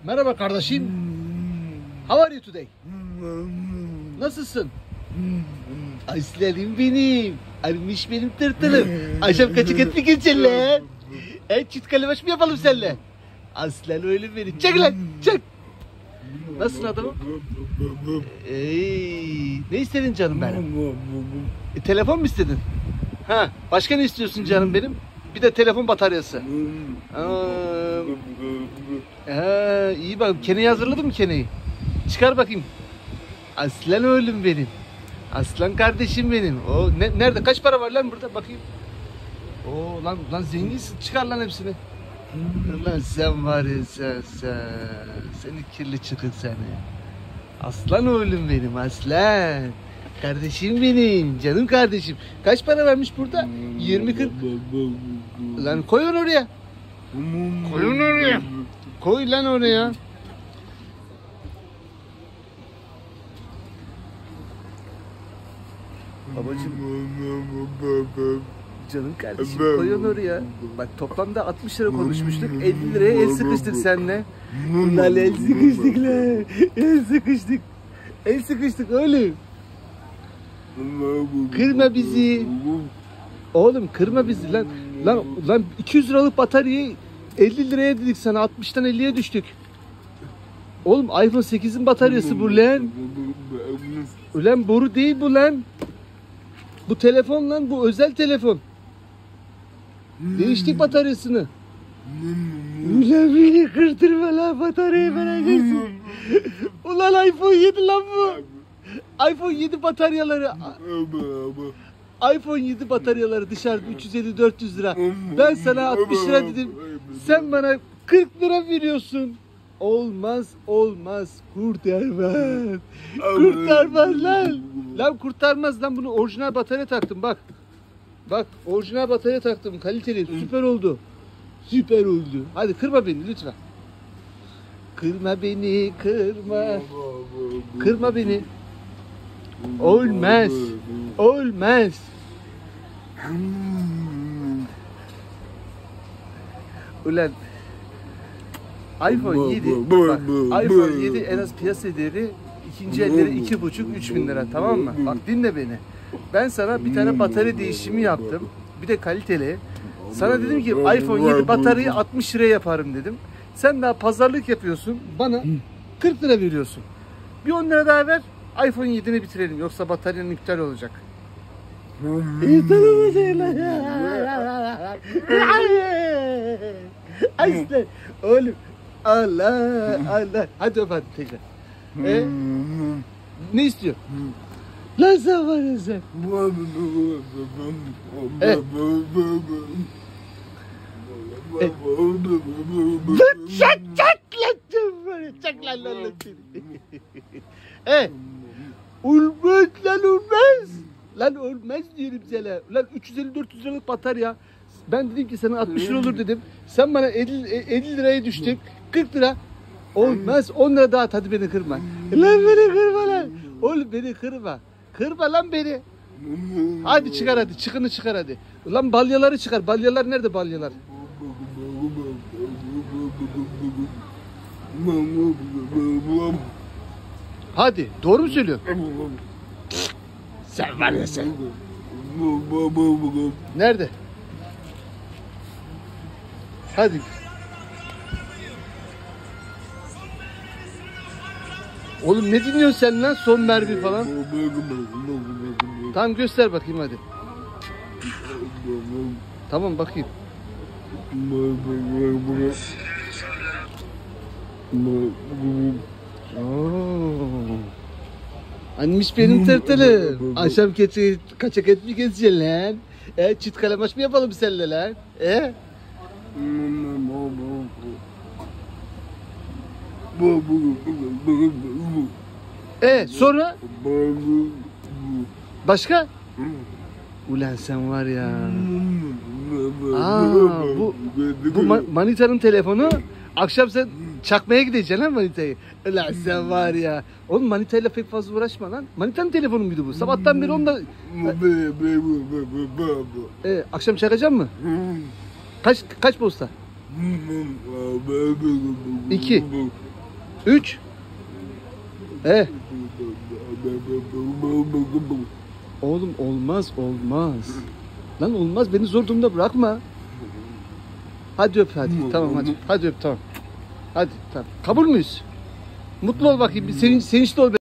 Merhaba kardeşim. How are you today? Nasılsın? Aslanım benim. Armış benim tırtılım. Akşam kaçık et mi geçeceksin lan? Çift kalebaş mı yapalım seninle? Aslan öyle benim. Çek lan çek. Nasılsın adamım? Ne istedin canım benim? Telefon mu istedin? Ha, başka ne istiyorsun canım benim? Bir de telefon bataryası. İyi bak. Keneyi hazırladın mı keneyi? Çıkar bakayım. Aslan oğlum benim. Aslan kardeşim benim. O nerede? Kaç para var lan burada? Bakayım. Oo lan zenginsin. Çıkar lan hepsini. Lan sen var ya sen. Seni kirli çıkın seni. Aslan oğlum benim aslan. Kardeşim benim. Canım kardeşim. Kaç para vermiş burada? 20-40. Lan koy onu oraya. Koy onu oraya. Koy lan oraya. Babacım. Canım kardeşim koy onu oraya. Bak toplamda 60 lira konuşmuştuk. 50 liraya el sıkıştık seninle. Bunlarla el sıkıştık lan. El sıkıştık. El sıkıştık oğlum. Kırma bizi. Oğlum kırma bizi lan. Lan 200 liralık bataryayı 50 liraya dedik sana. 60'tan 50'ye düştük. Oğlum iPhone 8'in bataryası bu lan. Ulan boru değil bu lan. Bu telefon lan, bu özel telefon. Değiştik bataryasını. Ulan beni kırdırma lan, bataryayı vereceksin. Ulan iPhone 7 lan bu. iPhone 7 bataryaları. iPhone 7 bataryaları dışarıda 350-400 lira. Ben sana 60 lira dedim. Sen bana 40 lira veriyorsun. Olmaz. Kurtarmaz. Kurtarmaz lan. Lan kurtarmaz lan, bunu orijinal batarya taktım bak. Bak orijinal batarya taktım, kaliteli, süper oldu. Süper oldu. Hadi kırma beni lütfen. Kırma beni, kırma. Kırma beni. Olmaz. Olmaz. Ulan iPhone 7 bak, iPhone 7 en az piyasa değeri ikinci elleri 2,5-3 bin lira, tamam mı? Bak dinle beni. Ben sana bir tane batarya değişimi yaptım. Bir de kaliteli. Sana dedim ki iPhone 7 bataryayı 60 liraya yaparım dedim. Sen daha pazarlık yapıyorsun. Bana 40 lira veriyorsun. Bir 10 lira daha ver. iPhone 7'ni bitirelim. Yoksa bataryanın iptal olacak. Aslan oğlum. Allah. Hadi öp hadi tekrar. Ne istiyor? Lan sen var ya sen. Çak lan seni. Olmaz lan olmaz. Lan olmaz diyorum sana. Lan 350-400 liralık batarya. Ben dedim ki sana 60 lira olur dedim. Sen bana 50 liraya düştük. 40 lira. Olmaz. 10 lira daha at, hadi beni kırma. Lan beni kırma lan. Oğlum beni kırma. Kırma lan beni. Hadi çıkar hadi. Çıkını çıkar hadi. Lan balyaları çıkar. Balyalar nerede balyalar? Hadi. Doğru mu söylüyorsun? Sen var ya sen. Nerede? Hadi. Oğlum ne dinliyorsun sen lan? Son mermi falan. Tamam göster bakayım hadi. Tamam bakayım. Anmış benim tırtılım. Akşam kaçak et mi gezeceksin lan? Çift kalemaş mı yapalım seninle lan? Sonra? Başka? Ulan sen var ya. Bu manitanın telefonu. Akşam sen çakmaya gideceksin lan manitayı. Ulan sen var ya. Oğlum manitayla pek fazla uğraşma lan. Manitanın telefonu muydu bu? Sabahtan beri onda... Akşam çakacak mı? Kaç posta? 2. 3. Oğlum olmaz. Lan olmaz, beni zor durumda bırakma. Hadi öp hadi. Tamam hadi. Hadi öp tamam. Hadi tamam. Kabul müyüz? Mutlu ol bakayım. Sevinçli ol.